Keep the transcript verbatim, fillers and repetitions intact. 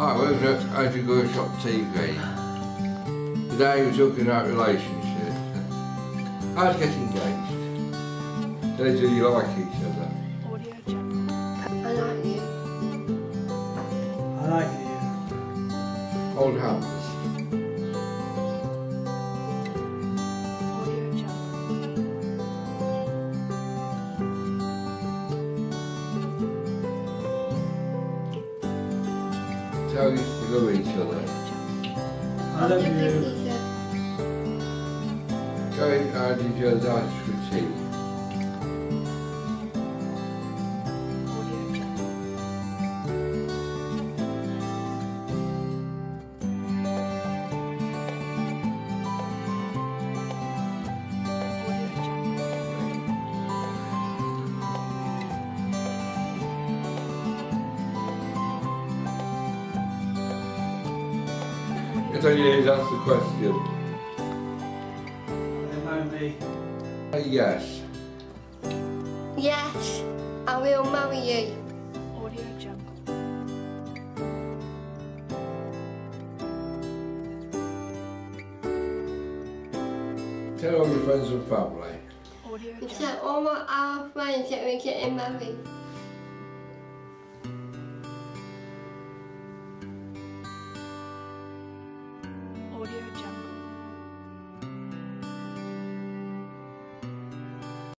I was at, had to go shop T V. Today we're talking about relationships. How's getting engaged? So do you like each other? Audio Jungle. I like you. I like you. Hold hands. Audio Jungle. Tell you you love each other. I love you. Go out each other's house for tea. Audio Jungle. Audio Jungle. It's only you to ask the question. They know me. Uh, yes. Yes, I will marry you. Audio Jungle. Tell all your friends and family. Audio And Jungle. tell all my our friends that we're getting married.